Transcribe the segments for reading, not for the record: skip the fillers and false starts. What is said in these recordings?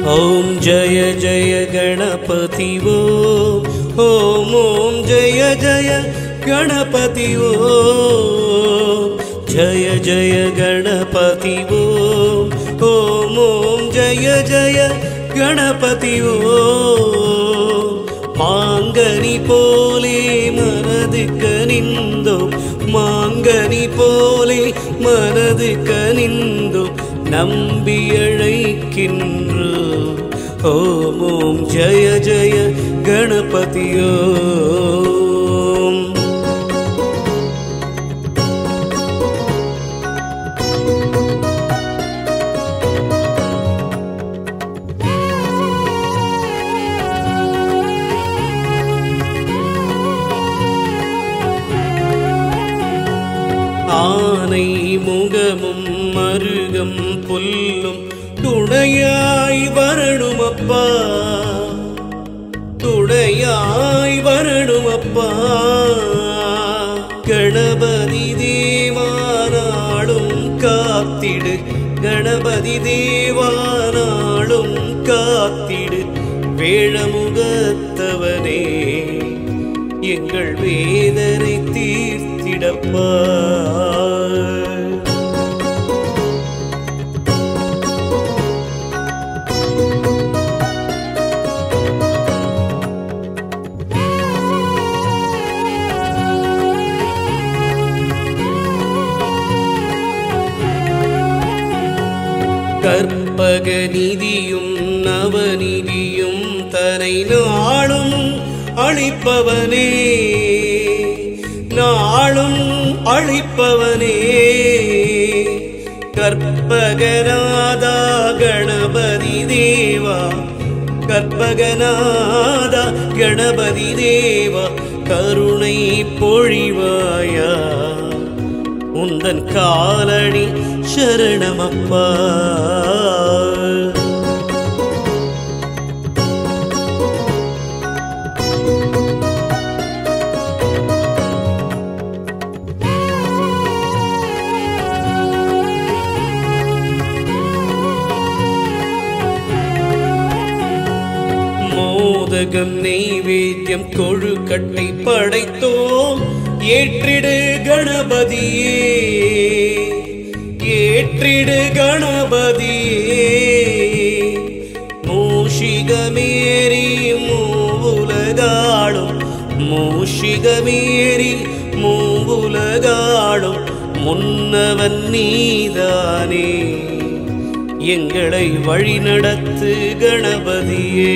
ॐ जय जय गणपति ओम ॐ जय जय गणपति ओम जय जय गणपति ओम ॐ जय जय गणपति ओम मांगनी पोले मनदुक्क निंदोम मांगनी पोले मनदुक्क निंदोम नंबि अழைக்கின்றோம் ॐ जय जय गणपति ओम ஆனை முகமும் மருகம் புல்லும் துணையாய் வரணுமப்பா துணையாய் வரணுமப்பா கணபதி தேவானாளும் காத்திடு கணபதி தேவானாளும் காத்திடு வேழமுகத்தவனே எங்கள் வேதனை தீர்த்திடப்பா கற்பக நிதியும் நவநிதியும் தனை நாளும் அளிப்பவனே நாளும் அளிப்பவனே கற்பகநாதா கணபதி தேவா கற்பகநாதா கணபதி தேவா கருணை பொழிவாயா உந்தன் காலடி சரணமப்பா மோதகம் நெய்வேத்தியம் கொழுக்கட்டை படைத்தோம் ஏற்றிடு கணபதியே ஏற்றிடு கணபதியே மூஷிகமேரி மூவுலகாளும் மூஷிகமேரி மூவுலகாளும் முன்னவன் நீதானே எங்களை வழிநடத்து கணபதியே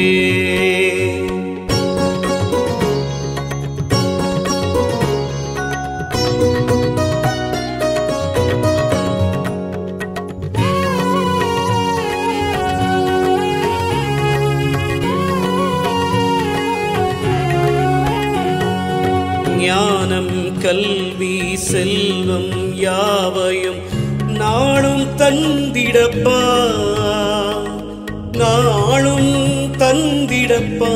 ஞானம் கல்வி செல்வம் யாவையும் நாளும் தந்திடப்பா நாளும் தந்திடப்பா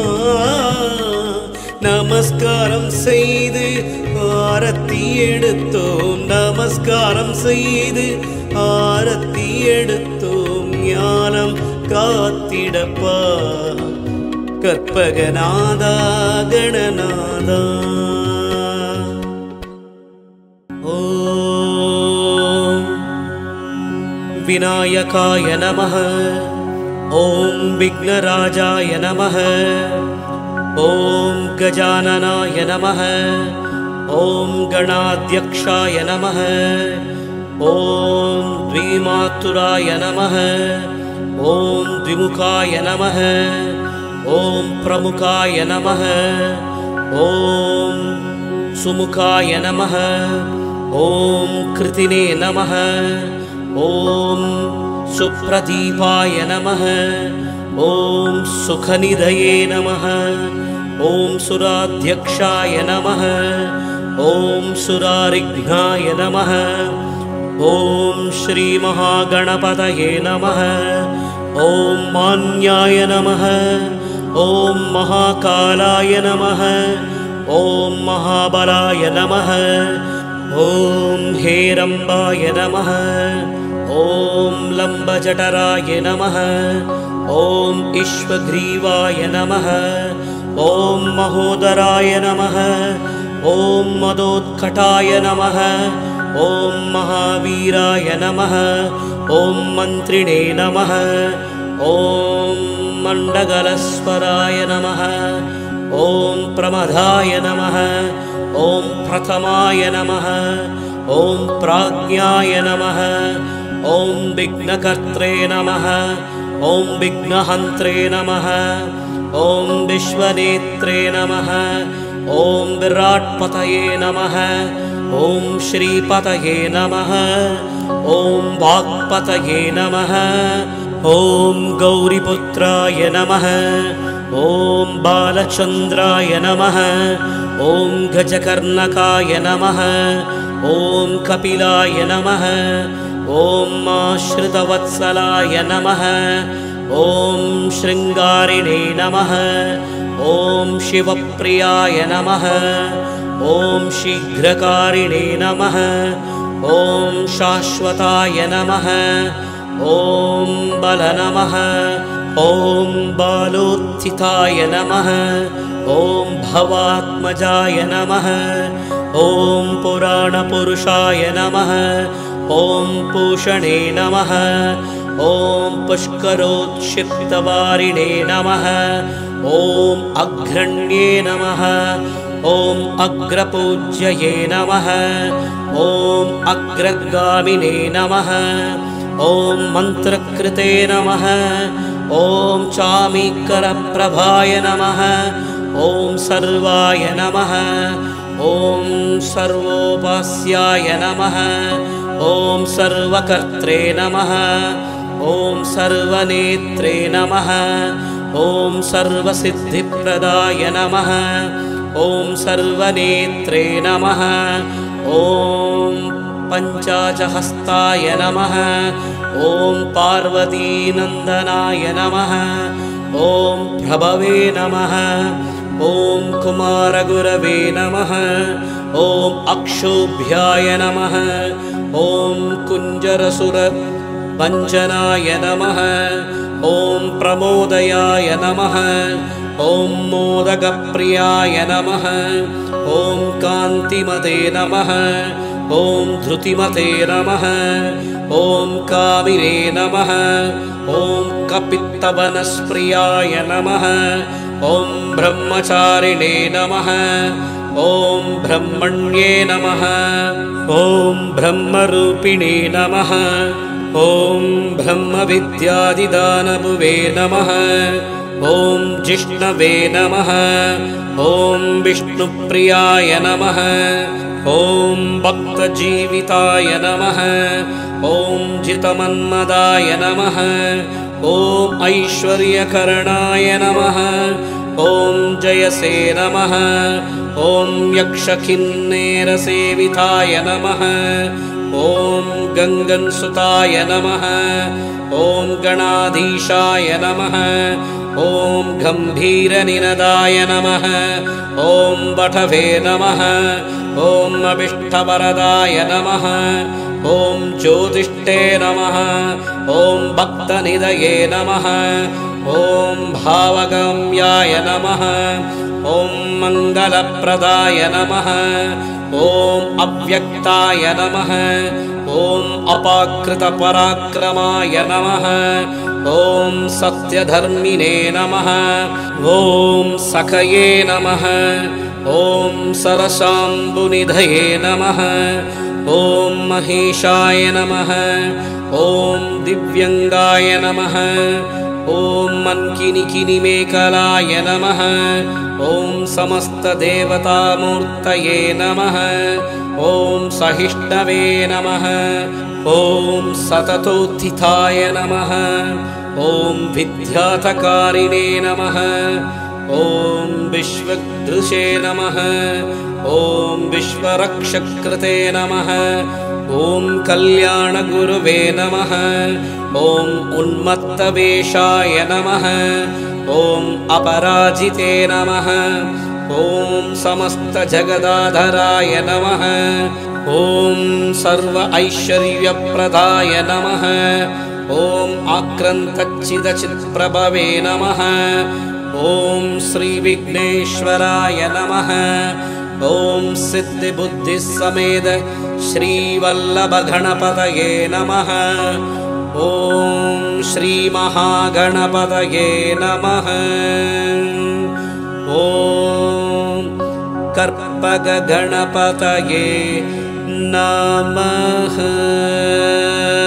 நமஸ்காரம் செய்து ஆரத்தி எடுத்தோம் நமஸ்காரம் செய்து ஆரத்தி எடுத்தோம் ஞானம் காத்திடப்பா கற்பகநாதா கணநாதா विनायकाय नमः ॐ विघ्नराजाय नमः ॐ गजाननाय नमः ॐ गणाध्यक्षाय नमः ॐ द्विमातुराय नमः ॐ द्विमुखाय नमः ॐ प्रमुखाय नमः ॐ सुमुखाय नमः ॐ कृतिने नमः ॐ सुप्रदीपाय नमः ॐ सुखनिधये नमः ॐ सुराध्यक्षाय नमः ॐ सुरारिघ्नाय नमः ॐ श्रीमहागणपतये नमः ॐ मान्याय नमः ॐ महाकालाय नमः ॐ महाबलाय नमः ॐ हेरम्बाय नमः ॐ लम्बजठराय नमः ॐ ईश्वग्रीवाय नमः। ॐ महोदराय नमः। ॐ मदोत्कटाय नमः। ॐ महावीराय नमः। ॐ मन्त्रिणे नमः। ॐ मण्डगलस्वराय नमः। ॐ प्रमदाय नमः। ॐ प्रथमाय नमः। ॐ प्राज्ञाय नमः। ॐ विघ्नकर्त्रे नमः। ॐ विघ्नहन्त्रे नमः। ॐ विश्वनेत्रे नमः। ॐ विराट्पतये नमः। ॐ श्रीपतये नमः। ॐ वाक्पतये नमः। ॐ गौरीपुत्राय नमः। ॐ बालचन्द्राय नमः। ॐ गजकर्णकाय नमः। ॐ कपिलाय नमः। ॐ आश्रितवत्सलाय नमः। ॐ शृङ्गारिणे नमः। ॐ शिवप्रियाय नमः। ॐ शीघ्रकारिणे नमः। ॐ शाश्वताय नमः। ॐ बल नमः। ॐ बालोत्थिताय नमः। ॐ भवात्मजाय नमः। ॐ पुराणपुरुषाय नमः। ॐ पूषणे नमः। ॐ पुष्करोत्क्षिप्तवारिणे नमः। ॐ अग्रण्ये नमः। ॐ अग्रपूज्यये नमः। ॐ अग्रगामिने नमः। ॐ मन्त्रकृते नमः। ॐ चामीकरप्रभाय नमः। ॐ सर्वाय नमः। ॐ सर्वोपास्याय नमः। ॐ सर्वकर्त्रे नमः। ॐ सर्वनेत्रे नमः। ॐ सर्वसिद्धिप्रदाय नमः। ॐ सर्वनेत्रे नमः। ॐ पञ्चाजहस्ताय नमः। ॐ पार्वतीनन्दनाय नमः। ॐ प्रभवे नमः। ॐ कुमारगुरवे नमः। ॐ अक्षोभ्याय नमः। ॐ कुञ्जरसुरभञ्जनाय नमः। ॐ प्रमोदयाय नमः। ॐ मोदकप्रियाय नमः। ॐ कान्तिमते नमः। ॐ धृतिमते नमः। ॐ कामिने नमः। ॐ कपित्तवनस्प्रियाय नमः। ॐ ब्रह्मचारिणे नमः। ॐ ब्रह्मण्ये नमः। ॐ ब्रह्मरूपिणे नमः। ॐ ब्रह्मविद्यादिदानभुवे नमः। ॐ जिष्णवे नमः। ॐ विष्णुप्रियाय नमः। ॐ भक्तजीविताय नमः। ॐ जितमन्मदाय नमः। ॐ ऐश्वर्यकरणाय नमः। ॐ जयसे नमः। ॐ यक्षकिन्नेरसेविताय नमः। ॐ गङ्गन्सुताय नमः। ॐ गणाधीशाय नमः। ॐ गम्भीरनिनदाय नमः। ॐ वटवे नमः। ॐ अभिष्टवरदाय नमः। ॐ ज्योतिष्ठे नमः। ॐ भक्तनिधये नमः। ॐ भावगम्याय नमः। ॐ मङ्गलप्रदाय नमः। ॐ अव्यक्ताय नमः। ॐ अपाकृतपराक्रमाय नमः। ॐ सत्यधर्मिणे नमः। ॐ सखये नमः। ॐ सरसाम्बुनिधये नमः। ॐ महेशाय नमः। ॐ दिव्यङ्गाय नमः। ॐ मन्किनिकिनिमेकलाय नमः। ॐ समस्तदेवतामूर्तये नमः। ॐ सहिष्णवे नमः। ॐ सततोत्थिताय नमः। ॐ विद्यातकारिणे नमः। ॐ विश्वदृशे नमः। ॐ विश्वरक्षकृते नमः। ॐ कल्याणगुरुवे नमः। ॐ उन्मत्तवेषाय नमः। ॐ अपराजिते नमः। ॐ समस्तजगदाधराय नमः। ॐ सर्व ऐश्वर्यप्रदाय नमः। ॐ आक्रन्तच्चिदचित्प्रभवे नमः। ॐ श्रीविघ्नेश्वराय नमः। ॐ सिद्धिबुद्धिसमेत श्रीवल्लभगणपतये नमः। ॐ श्रीमहागणपतये नमः। ॐ कर्पगगणपतये नमः।